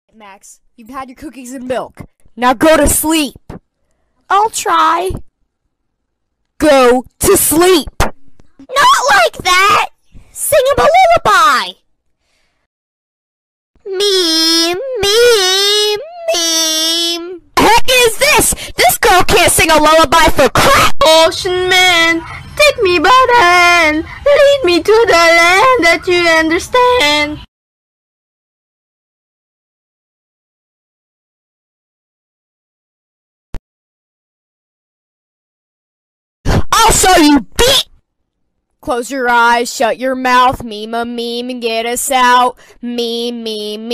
Max, you've had your cookies and milk. Now go to sleep. I'll try. Go to sleep. Not like that! Sing him a lullaby! Meme. Heck is this? This girl can't sing a lullaby for crap. Ocean man, take me by the hand, lead me to the land that you understand. I'll show you, beat! Close your eyes, shut your mouth, meme a meme and get us out. Meme.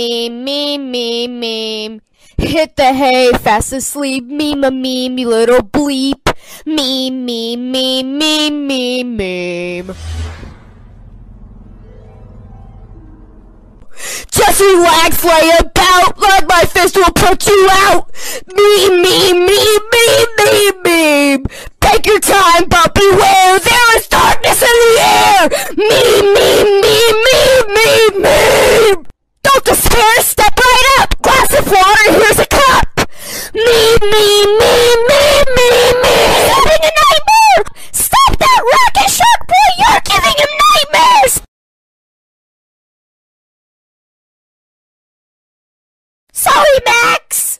Hit the hay, fast asleep, meme a meme, you little bleep. Meme. Just relax, lay about, like my fist will put you out. Meme. Take your time, but beware, there is darkness in the air! Meme! Don't despair, step right up! Glass of water, here's a cup! Meme! He's having a nightmare! Stop that rocket shark boy, you're giving him nightmares! Sorry, Max!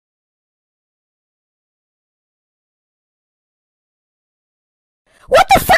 What the f